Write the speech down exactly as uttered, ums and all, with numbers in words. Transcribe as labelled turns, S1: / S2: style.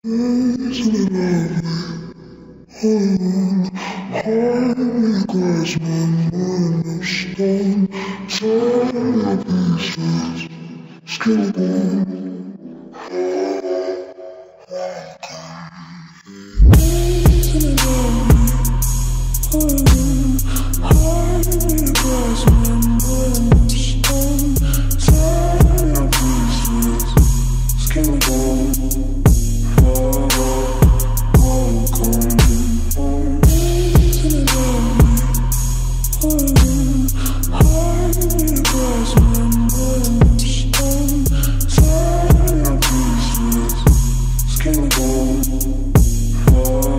S1: Isn't it lovely? Hardly glass, my mind of stone. Tear your pieces, skin and bone. Isn't it lovely? Hardly glass, my mind of stone. Tear your pieces, skin and bone. Oh,